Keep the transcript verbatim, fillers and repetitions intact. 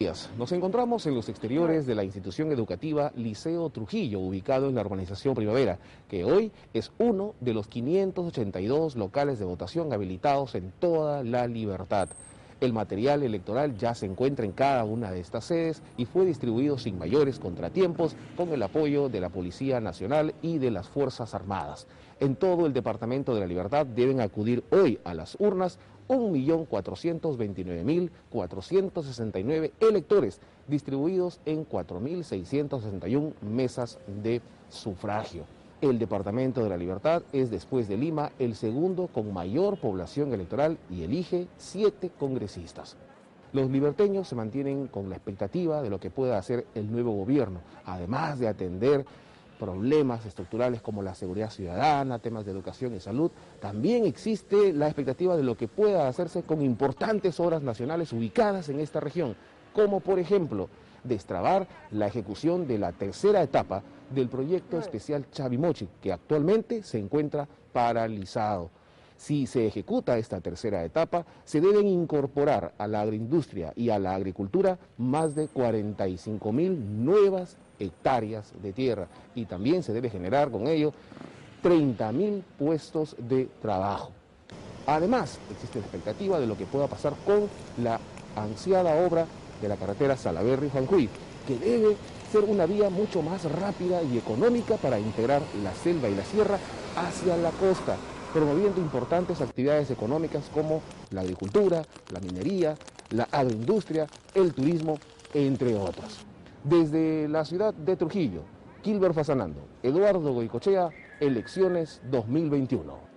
Nos encontramos en los exteriores de la institución educativa Liceo Trujillo, ubicado en la urbanización Primavera, que hoy es uno de los quinientos ochenta y dos locales de votación habilitados en toda la Libertad. El material electoral ya se encuentra en cada una de estas sedes y fue distribuido sin mayores contratiempos con el apoyo de la Policía Nacional y de las Fuerzas Armadas. En todo el Departamento de la Libertad deben acudir hoy a las urnas un millón cuatrocientos veintinueve mil cuatrocientos sesenta y nueve electores distribuidos en cuatro mil seiscientas sesenta y una mesas de sufragio. El Departamento de la Libertad es, después de Lima, el segundo con mayor población electoral y elige siete congresistas. Los liberteños se mantienen con la expectativa de lo que pueda hacer el nuevo gobierno, además de atender problemas estructurales como la seguridad ciudadana, temas de educación y salud. También existe la expectativa de lo que pueda hacerse con importantes obras nacionales ubicadas en esta región, como por ejemplo destrabar la ejecución de la tercera etapa del proyecto especial Chavimochi, que actualmente se encuentra paralizado. Si se ejecuta esta tercera etapa, se deben incorporar a la agroindustria y a la agricultura más de cuarenta y cinco mil nuevas hectáreas de tierra, y también se debe generar con ello treinta mil puestos de trabajo. Además, existe la expectativa de lo que pueda pasar con la ansiada obra de la carretera Salaberry-Juanjuy, que debe ser una vía mucho más rápida y económica para integrar la selva y la sierra hacia la costa, promoviendo importantes actividades económicas como la agricultura, la minería, la agroindustria, el turismo, entre otros. Desde la ciudad de Trujillo, Kilber Fasanando, Eduardo Goicochea, Elecciones dos mil veintiuno.